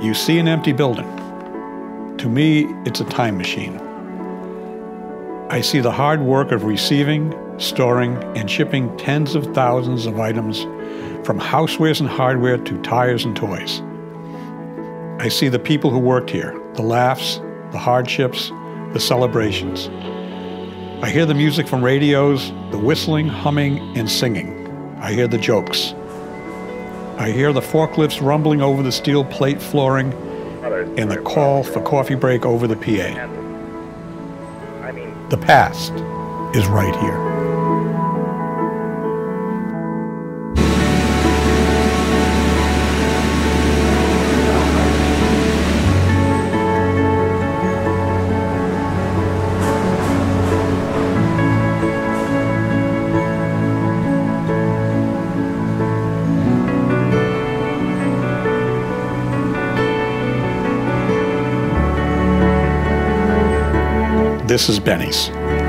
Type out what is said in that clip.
you see an empty building, to me, it's a time machine. I see the hard work of receiving, storing, and shipping tens of thousands of items from housewares and hardware to tires and toys. I see the people who worked here, the laughs, the hardships, the celebrations. I hear the music from radios, the whistling, humming, and singing. I hear the jokes. I hear the forklifts rumbling over the steel plate flooring and the call for coffee break over the PA. The past is right here. This is Benny's.